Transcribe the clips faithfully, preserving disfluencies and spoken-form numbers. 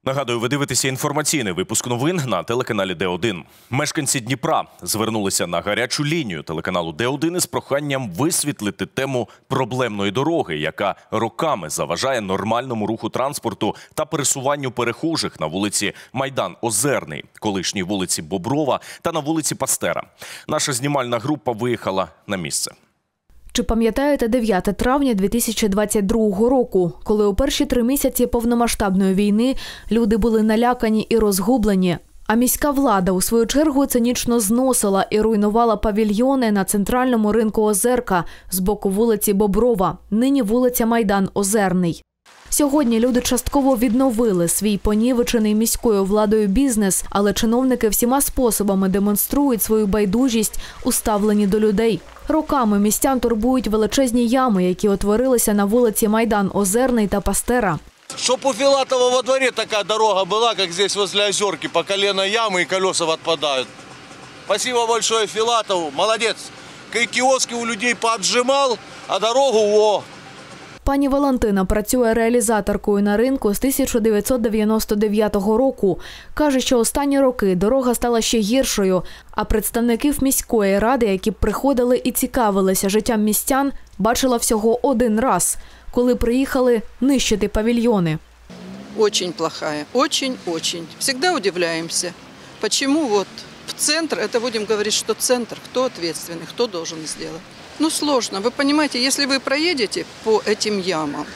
Нагадую, ви дивитеся інформаційний випуск новин на телеканалі Д один. Мешканці Дніпра звернулися на гарячу лінію телеканалу Д один із проханням висвітлити тему проблемної дороги, яка роками заважає нормальному руху транспорту та пересуванню перехожих на вулиці Майдан-Озерний, колишній вулиці Боброва та на вулиці Пастера. Наша знімальна група виїхала на місце. Чи пам'ятаєте дев'яте травня дві тисячі двадцять другого року, коли у перші три місяці повномасштабної війни люди були налякані і розгублені, а міська влада у свою чергу цинічно зносила і руйнувала павільйони на центральному ринку Озерка з боку вулиці Боброва, нині вулиця Майдан-Озерний. Сьогодні люди частково відновили свій понівечений міською владою бізнес, але чиновники всіма способами демонструють свою байдужість у ставленні до людей. Роками містян турбують величезні ями, які утворилися на вулиці Майдан-Озерний та Пастера. Щоб у Филатова во дворе такая дорога була, як здесь возле Озерки, по колено ями і колеса відпадають. Спасибо большое Филатову, молодець. Киоски у людей поотжимал, а дорогу о. Пані Валентина працює реалізаторкою на ринку з тисяча дев'ятсот дев'яносто дев'ятого року. Каже, що останні роки дорога стала ще гіршою, а представників міської ради, які приходили і цікавилися життям містян, бачила всього один раз, коли приїхали нищити павільйони. Очень плохая, очень-очень. Всегда удивляемся, почему вот в центр, это будем говорить, что центр, кто ответственный, кто должен сделать. Ну, сложно. Вы понимаете, если вы проедете по этим ямам,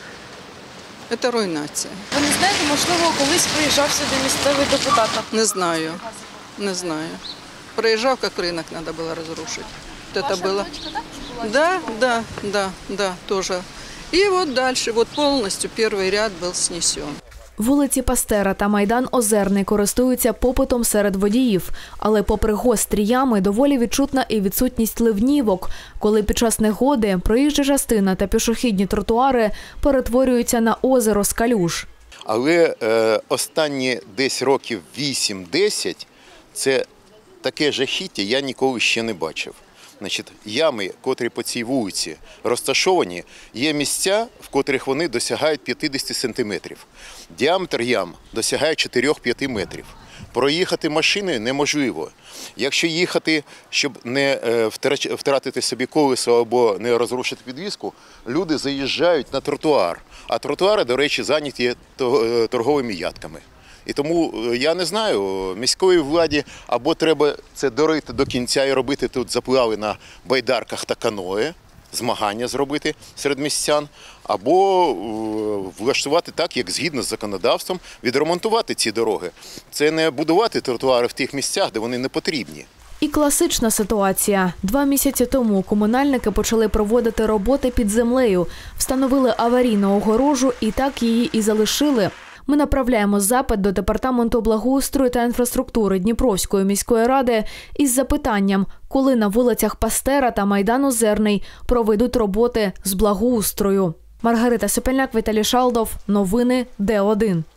это руйнація. Ви не знаєте, можливо, колись приїжджав сюди місцевий депутат? Не знаю, не знаю. Приїжджав, як ринок треба було розрушити. Ваша Это было... дочка також була? Да, да, да, да, тоже. И вот дальше, вот полностью первый ряд был снесен. Вулиці Пастера та Майдан-Озерний користуються попитом серед водіїв. Але попри гострі ями доволі відчутна і відсутність ливнівок, коли під час негоди проїжджа частина та пішохідні тротуари перетворюються на озеро з калюж. Але е, останні десь років вісім-десять це таке жахіття я ніколи ще не бачив. Значить, ями, котрі по цій вулиці розташовані, є місця, в котрих вони досягають п'ятдесят сантиметрів. Діаметр ям досягає чотири-п'ять метрів. Проїхати машиною неможливо. Якщо їхати, щоб не втратити собі колесо або не розрушити підвіску, люди заїжджають на тротуар. А тротуари, до речі, зайняті торговими ядками. І тому, я не знаю, міської владі або треба це дорити до кінця і робити тут заплави на байдарках та каное, змагання зробити серед містян, або влаштувати так, як згідно з законодавством, відремонтувати ці дороги. Це не будувати тротуари в тих місцях, де вони не потрібні. І класична ситуація. Два місяці тому комунальники почали проводити роботи під землею, встановили аварійну огорожу і так її і залишили. Ми направляємо запит до Департаменту благоустрою та інфраструктури Дніпровської міської ради із запитанням, коли на вулицях Пастера та Майдан-Озерний проведуть роботи з благоустрою. Маргарита Сопельняк, Віталій Шалдов. Новини Д один.